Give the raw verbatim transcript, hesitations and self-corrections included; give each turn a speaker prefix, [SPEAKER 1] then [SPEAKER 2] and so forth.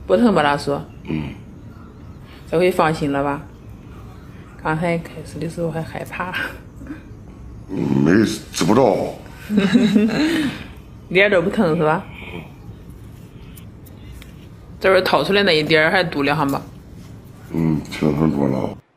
[SPEAKER 1] 不疼吧，大叔？
[SPEAKER 2] 嗯。
[SPEAKER 1] 这回放心了吧？刚才开始的时候还害怕。
[SPEAKER 2] 嗯，没治不着。
[SPEAKER 1] 一点都不疼是吧？这会掏出来那一点还堵两下吧？
[SPEAKER 2] 嗯，挺疼多了。